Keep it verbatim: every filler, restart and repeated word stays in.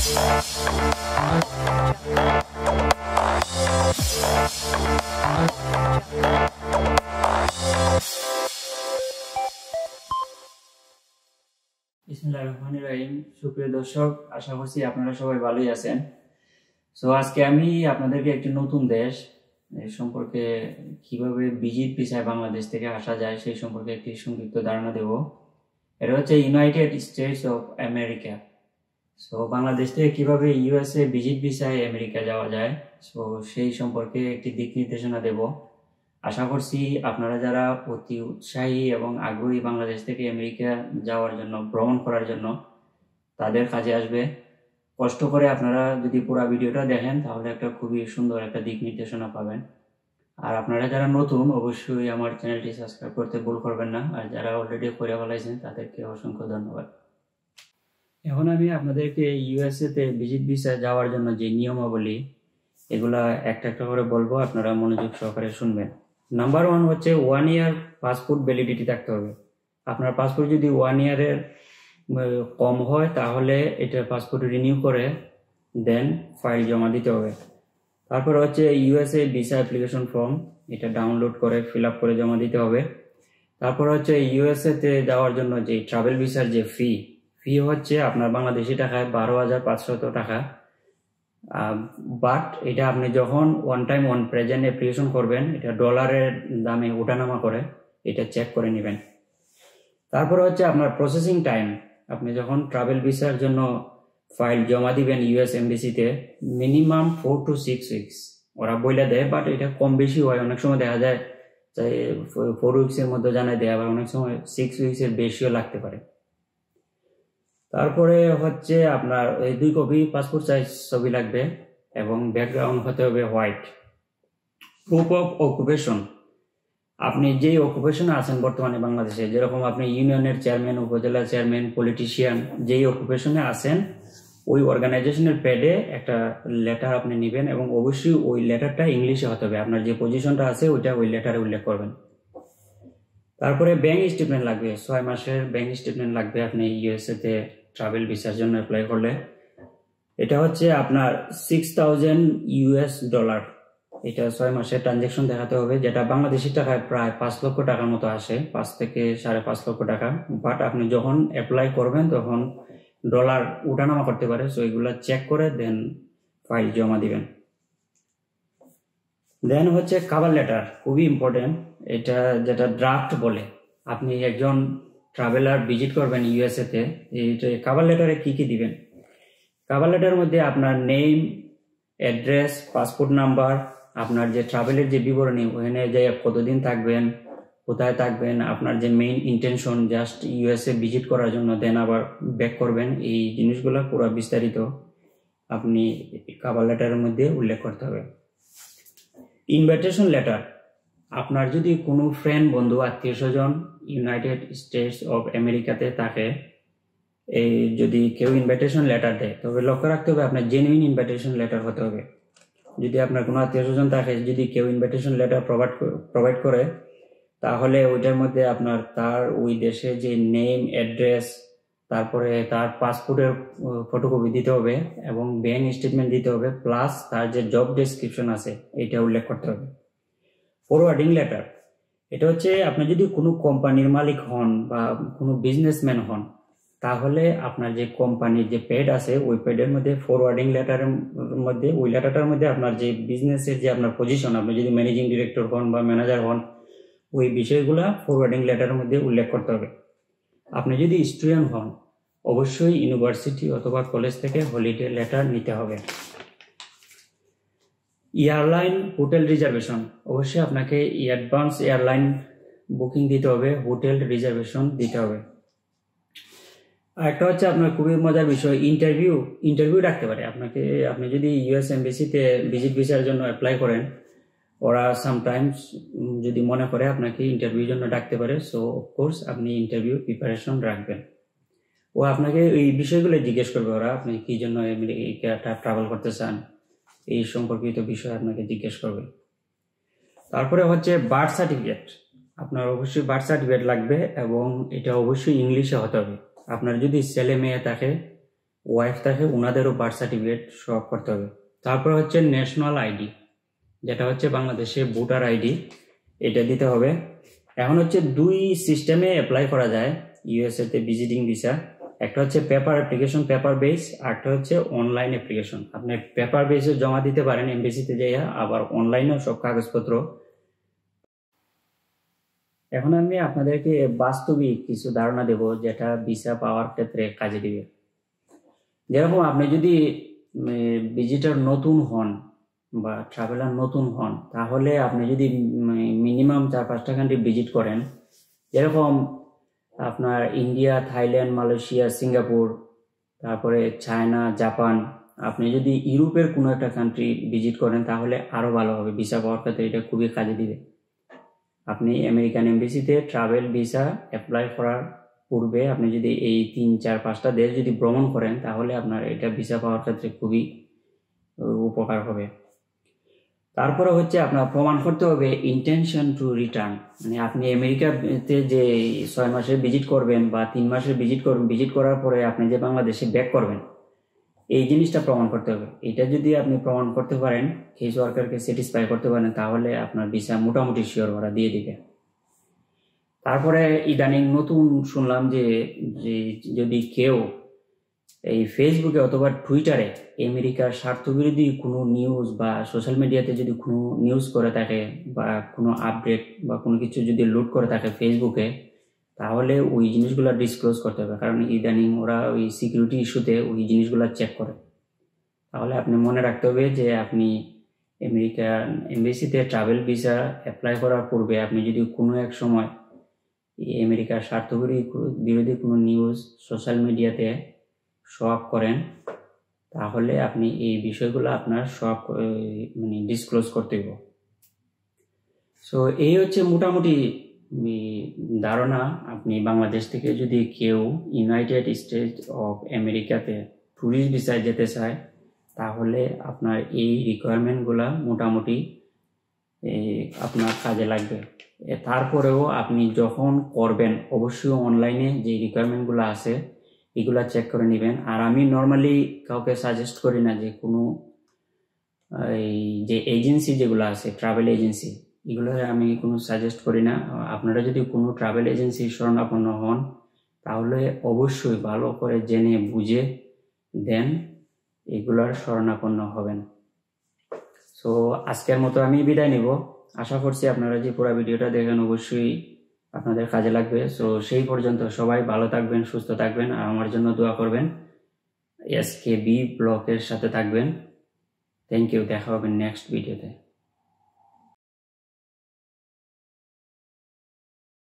বিসমিল্লাহির রহমানির রহিম। সুপ্রিয় দর্শক, আশা করছি আপনারা সবাই ভালোই আছেন। সো আজকে আমি আপনাদেরকে একটি নতুন দেশ সম্পর্কে কিভাবে ভিজিট ভিসায় বাংলাদেশ থেকে আসা যায় সেই সম্পর্কে একটি সংক্ষিপ্ত ধারণা দেব। এটা হচ্ছে United States of America. So Bangladesh থেকে কিভাবে ইউএসএ ভিজিট ভিসায় আমেরিকা যাওয়া যায়, সো সেই সম্পর্কে একটি দিক নির্দেশনা দেব। আশা করছি আপনারা যারা অতি উৎসাহী এবং আগ্রহী বাংলাদেশ থেকে আমেরিকা যাওয়ার জন্য, ভ্রমণ করার জন্য, তাদের কাজে আসবে। কষ্ট করে আপনারা যদি পুরো ভিডিওটা দেখেন তাহলে একটা খুবই সুন্দর একটা দিক নির্দেশনা পাবেন। আর আপনারা যারা নতুন অবশ্যই আমার চ্যানেলটি সাবস্ক্রাইব করতে ভুল করবেন না, আর যারা অলরেডি করে ফেলাইছেন তাদেরকে অসংখ্য ধন্যবাদ। এখন আমি আপনাদেরকে ইউএসএ তে ভিজিট ভিসা যাওয়ার জন্য যে নিয়মাবলী এগুলা একটা একটা করে বলবো, আপনারা মনোযোগ সহকারে শুনবেন। নাম্বার ওয়ান হচ্ছে ওয়ান ইয়ার পাসপোর্ট ভ্যালিডিটি থাকতে হবে। আপনার পাসপোর্ট যদি ওয়ান ইয়ারের কম হয় তাহলে এটা পাসপোর্ট রিনিউ করে দেন ফাইল জমা দিতে হবে। তারপর হচ্ছে ইউএসএ ভিসা অ্যাপ্লিকেশন ফর্ম, এটা ডাউনলোড করে ফিল আপ করে জমা দিতে হবে। তারপর হচ্ছে ইউএসএ তে যাওয়ার জন্য যে ট্রাভেল ভিসার যে ফি ফি হচ্ছে আপনার বাংলাদেশি টাকায় বারো হাজার পাঁচশত টাকা। বাট এটা আপনি যখন one time one present application করবেন, এটা ডলারের দামে ওঠানামা করে, এটা চেক করে নেবেন। তারপরে হচ্ছে আপনার প্রসেসিং টাইম, আপনি যখন ট্রাভেল ভিসার জন্য ফাইল জমা দিবেন ইউএস এমবিসিতে, minimum four to six weeks ওরা বইলে দেয়, বাট এটা কম বেশি হয়। অনেক সময় দেখা যায় যে ফোর উইকসের মধ্যে জানাই দেয়, আবার অনেক সময় সিক্স উইকসের বেশিও লাগতে পারে। তারপরে হচ্ছে আপনার এই দুই কপি পাসপোর্ট সাইজ ছবি লাগবে এবং ব্যাকগ্রাউন্ড হতে হবে হোয়াইট। প্রুফ অফ অকুপেশন, আপনি যেই অকুপেশনে আছেন বর্তমানে বাংলাদেশে, যেরকম আপনি ইউনিয়নের চেয়ারম্যান, উপজেলা চেয়ারম্যান, পলিটিশিয়ান, যেই অকুপেশনে আছেন ওই অর্গানাইজেশনের প্যাডে একটা লেটার আপনি নেবেন এবং অবশ্যই ওই লেটারটা ইংলিশে হতে হবে। আপনার যে পজিশনটা আছে ওইটা ওই লেটারে উল্লেখ করবেন। তারপরে ব্যাংক স্টেটমেন্ট লাগবে, ছয় মাসের ব্যাংক স্টেটমেন্ট লাগবে আপনি ইউএসএ তে ট্রাভেল ভিসার জন্য অ্যাপ্লাই করলে। এটা হচ্ছে আপনার সিক্স থাউজেন্ড ইউএস ডলার, এটা ছয় মাসের ট্রানজেকশন দেখাতে হবে, যেটা বাংলাদেশি টাকায় প্রায় পাঁচ লক্ষ টাকার মতো আসে, পাঁচ থেকে সাড়ে পাঁচ লক্ষ টাকা। বাট আপনি যখন অ্যাপ্লাই করবেন তখন ডলার উঠানামা করতে পারে, সো এগুলা চেক করে দেন ফাইল জমা দিবেন। দেন হচ্ছে কভার লেটার, খুবই ইম্পর্টেন্ট, এটা যেটা ড্রাফট বলে। আপনি একজন ট্রাভেলার ভিজিট করবেন ইউএসএ তে, এইটা কভার লেটারে কি কি দিবেন? কভার লেটারের মধ্যে আপনার নেম, অ্যাড্রেস, পাসপোর্ট নাম্বার, আপনার যে ট্রাভেলের যে বিবরণী, ওখানে যে কতদিন থাকবেন, কোথায় থাকবেন, আপনার যে main intention just USA visit করার জন্য, দেন আবার ব্যাক করবেন, এই জিনিসগুলো পুরো বিস্তারিত আপনি কভার লেটারের মধ্যে উল্লেখ করতে হবে। ইনভাইটেশন লেটার, আপনার যদি কোনো ফ্রেন্ড, বন্ধু, আত্মীয় স্বজন ইউনাইটেড স্টেটস অফ আমেরিকাতে থাকে, এই যদি কেউ ইনভাইটেশন লেটার দেয় তবে লক্ষ্য রাখতে হবে আপনার জেনুইন ইনভাইটেশন লেটার হতে হবে। যদি আপনার কোনো আত্মীয় স্বজন থাকে, যদি কেউ ইনভাইটেশন লেটার প্রোভাইড প্রোভাইড করে তাহলে ওইটার মধ্যে আপনার তার ওই দেশে যে নেম, অ্যাড্রেস, তারপরে তার পাসপোর্টের ফটোকপি দিতে হবে এবং ব্যাংক স্টেটমেন্ট দিতে হবে, প্লাস তার যে জব ডেসক্রিপশন আছে এটা উল্লেখ করতে হবে। ফরওয়ার্ডিং লেটার, এটা হচ্ছে আপনি যদি কোনো কোম্পানির মালিক হন বা কোনো বিজনেসম্যান হন তাহলে আপনার যে কোম্পানির যে পেড আছে ওই পেডের মধ্যে ফরওয়ার্ডিং লেটারের মধ্যে, ওই লেটারটার মধ্যে আপনার যে বিজনেসের যে আপনার পজিশন, আপনি যদি ম্যানেজিং ডিরেক্টর হন বা ম্যানেজার হন, ওই বিষয়গুলা ফরওয়ার্ডিং লেটারের মধ্যে উল্লেখ করতে হবে। আপনি যদি স্টুডেন্ট হন অবশ্যই ইউনিভার্সিটি অথবা কলেজ থেকে হলিডে লেটার নিতে হবে। এয়ারলাইন হোটেল রিজার্ভেশন, অবশ্যই আপনাকে অ্যাডভান্স এয়ারলাইন বুকিং দিতে হবে, হোটেল রিজার্ভেশন দিতে হবে। আর একটা হচ্ছে আপনার খুবই মজার বিষয়, ইন্টারভিউ ইন্টারভিউ রাখতে পারে আপনাকে। আপনি যদি ইউএস এমবেসিতে ভিজিট ভিসার জন্য অ্যাপ্লাই করেন, ওরা সামটাইমস যদি মনে করে আপনাকে ইন্টারভিউর জন্য ডাকতে পারে, সো অফকোর্স আপনি ইন্টারভিউ প্রিপারেশন রাখবেন। ও আপনাকে এই বিষয়গুলো জিজ্ঞেস করবে, ওরা আপনি কি জন্য আমেরিকা ট্রাভেল করতে চান এই সম্পর্কিত বিষয় আপনাকে জিজ্ঞেস করবে। তারপরে হচ্ছে বার্থ সার্টিফিকেট, আপনার অবশ্যই বার্থ সার্টিফিকেট লাগবে এবং এটা অবশ্যই ইংলিশে হতে হবে। আপনার যদি ছেলে মেয়ে থাকে ওয়াইফ থাকে ওনাদেরও বার্থ সার্টিফিকেট শো আপ করতে হবে। তারপর হচ্ছে ন্যাশনাল আইডি, যেটা হচ্ছে বাংলাদেশে ভোটার আইডি, এটা দিতে হবে। এখন হচ্ছে দুই সিস্টেমে অ্যাপ্লাই করা যায় ইউএসএতে ভিজিটিং ভিসা। একটা হচ্ছে পেপার অ্যাপ্লিকেশন, পেপার বেস, আরটা হচ্ছে অনলাইন অ্যাপ্লিকেশন। আপনি পেপার বেসে জমা দিতে পারেন এমবেসিতে যাইয়া, আবার অনলাইনেও সব কাগজপত্র। এখন আমি আপনাদেরকে বাস্তবিক কিছু ধারণা দেব যেটা ভিসা পাওয়ার ক্ষেত্রে কাজে দিবে। যেরকম আপনি যদি ভিজিটর নতুন হন বা ট্রাভেলার নতুন হন, তাহলে আপনি যদি মিনিমাম চার পাঁচটা কান্ট্রি ভিজিট করেন, যেরকম আপনার ইন্ডিয়া, থাইল্যান্ড, মালয়েশিয়া, সিঙ্গাপুর, তারপরে চায়না, জাপান, আপনি যদি ইউরোপের কোনো একটা কান্ট্রি ভিজিট করেন তাহলে আরও ভালো হবে। ভিসা পাওয়ার ক্ষেত্রে এটা খুবই কাজে দিবে। আপনি আমেরিকান এমবেসিতে ট্রাভেল ভিসা অ্যাপ্লাই করার পূর্বে আপনি যদি এই তিন চার পাঁচটা দেশ যদি ভ্রমণ করেন তাহলে আপনার এটা ভিসা পাওয়ার ক্ষেত্রে খুবই উপকার হবে। তারপরে হচ্ছে আপনার প্রমাণ করতে হবে ইন্টেনশন টু রিটার্ন, মানে আপনি আমেরিকাতে যে ছয় মাসে ভিজিট করবেন বা তিন মাসে ভিজিট করবেন, ভিজিট করার পরে আপনি যে বাংলাদেশে ব্যাক করবেন, এই জিনিসটা প্রমাণ করতে হবে। এটা যদি আপনি প্রমাণ করতে পারেন, কেস ওয়ার্কারকে স্যাটিসফাই করতে পারেন, তাহলে আপনার ভিসা মোটামুটি শিওর ওরা দিয়ে দিবে। তারপরে ইদানিং নতুন শুনলাম যে যদি কেউ এই ফেসবুকে অথবা টুইটারে আমেরিকার স্বার্থবিরোধী কোনো নিউজ বা সোশ্যাল মিডিয়াতে যদি কোনো নিউজ করে থাকে বা কোনো আপডেট বা কোনো কিছু যদি লোড করে থাকে ফেসবুকে, তাহলে ওই জিনিসগুলো ডিসক্লোজ করতে হবে। কারণ ইদানিং ওরা ওই সিকিউরিটি ইস্যুতে ওই জিনিসগুলো চেক করে। তাহলে আপনি মনে রাখতে হবে যে আপনি আমেরিকান এমবেসিতে ট্রাভেল ভিসা অ্যাপ্লাই করার পূর্বে আপনি যদি কোনো এক সময় আমেরিকার স্বার্থবিরোধী বিরোধী কোনো নিউজ সোশ্যাল মিডিয়াতে শো আপ করেন, তাহলে আপনি এই বিষয়গুলো আপনার সব মানে ডিসক্লোজ করতে হবে। সো এই হচ্ছে মোটামুটি ধারণা। আপনি বাংলাদেশ থেকে যদি কেউ ইউনাইটেড স্টেটস অফ আমেরিকাতে ট্যুরিস্ট ভিসায় যেতে চায়, তাহলে আপনার এই রিকোয়ারমেন্টগুলো মোটামুটি আপনার কাজে লাগবে। তারপরেও আপনি যখন করবেন অবশ্যই অনলাইনে যে রিকোয়ারমেন্টগুলো আছে এগুলা চেক করে নেবেন। আর আমি নর্মালি কাউকে সাজেস্ট করি না যে কোনো এই যে এজেন্সি যেগুলো আছে ট্রাভেল এজেন্সি, এগুলো আমি কোনো সাজেস্ট করি না। আপনারা যদি কোনো ট্রাভেল এজেন্সির শরণাপন্ন হন তাহলে অবশ্যই ভালো করে জেনে বুঝে দেন এগুলোর শরণাপন্ন হবেন। সো আজকের মতো আমি বিদায় নিব। আশা করছি আপনারা যে পুরো ভিডিওটা দেখেন অবশ্যই আপনাদের কাজে লাগবে। সো সেই পর্যন্ত সবাই ভালো থাকবেন, সুস্থ থাকবেন, আর আমার জন্য দোয়া করবেন। এসকেবি ব্লগের সাথে থাকবেন। Thank you. দেখা হবে নেক্সট ভিডিওতে।